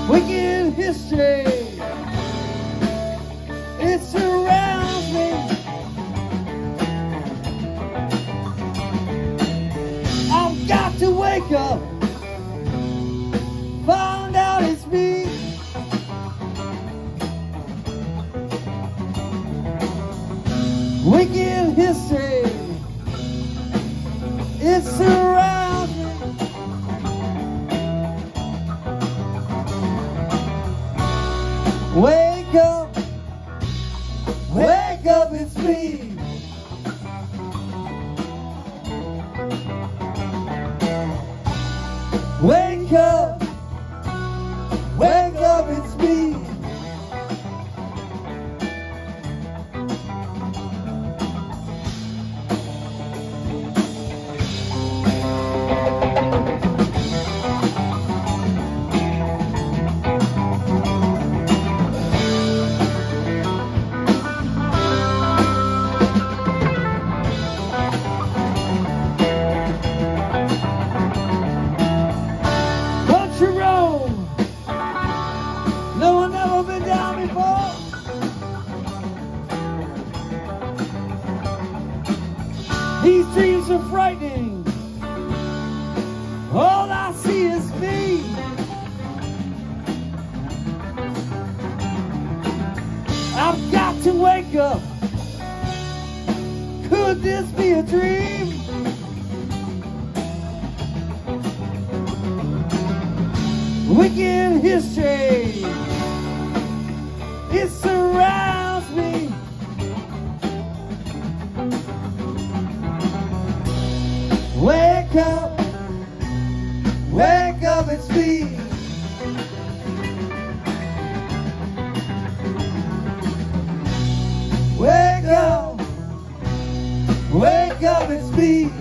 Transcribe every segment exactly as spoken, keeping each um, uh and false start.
Wicked history, it surrounds me. I've got to wake up, find out it's me. Wicked history, it surrounds me. Wake up, wake up, it's me. Wake up, wake up, it's me. These dreams are frightening. All I see is me. I've got to wake up. Could this be a dream? Wicked history, it surrounds me. Wake up, wake up, it's me. Wake up, wake up, it's me.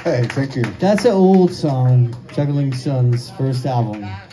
Hey, thank you. That's an old song, Juggling Sons' first album.